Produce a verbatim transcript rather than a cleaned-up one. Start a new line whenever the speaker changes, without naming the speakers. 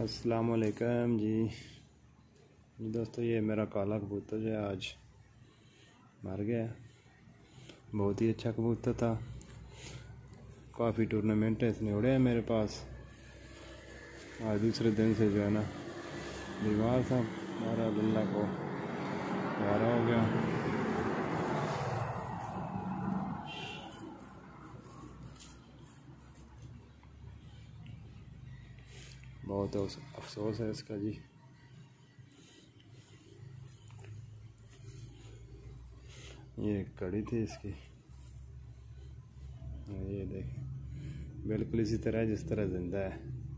अस्सलाम वालेकुम जी जी दोस्तों, ये मेरा काला कबूतर जो है आज मर गया। बहुत ही अच्छा कबूतर था, काफ़ी टूर्नामेंट इसने उड़े हैं मेरे पास। आज दूसरे दिन से जो है ना बीमार था, हमारा अल्लाह को प्यारा हो गया। बहुत अफसोस है इसका जी। ये कड़ी थी इसकी, ये देखें बिल्कुल इसी तरह जिस तरह जिंदा है।